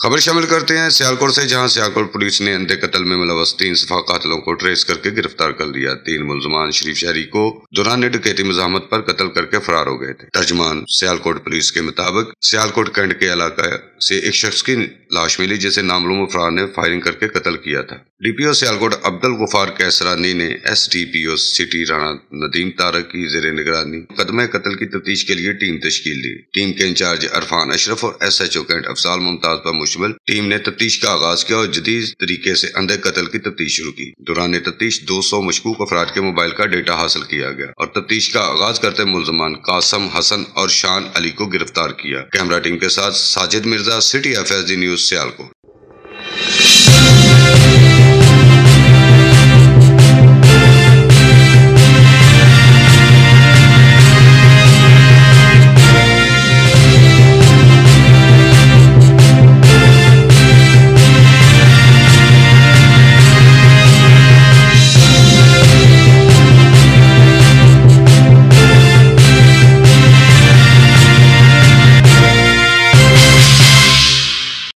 खबर शामिल करते हैं सियालकोट से, जहां सियालकोट पुलिस ने अंधे कत्ल में मुलव्वस 3 सफा कातिलों को ट्रेस करके गिरफ्तार कर लिया। 3 मुलजमान शरीफ शहरी को दौरान डकैती मज़ाहमत पर कत्ल करके फरार हो गए थे। तर्जमान सियालकोट पुलिस के मुताबिक सियालकोट कैंट के इलाका से एक शख्स की लाश मिली, जिसे नामालूम अफराद ने फायरिंग करके कत्ल किया था। DPO सियालकोट अब्दुल गफार कैसरानी ने SDPO सिटी राणा नदीम तारक की जेर निगरानी मुकदमे कत्ल की तफ्तीश के लिए टीम तश्कील दी। टीम के इंचार्ज अरफान अशरफ और SHO कैंट अफसाल मुमताज पर मुश्तमिल टीम ने तफ्तीश का आगाज किया और जदीद तरीके से अंधे कत्ल की तफ्तीश शुरू की। दौरान तफ्तीश 200 मशकूक अफराद के मोबाइल का डेटा हासिल किया गया और तफ्तीश का आगाज करते मुलजमान कासम हसन और शान अली को गिरफ्तार किया। कैमरा टीम के साथ Sajid Mirza, city FSD news Sialkot.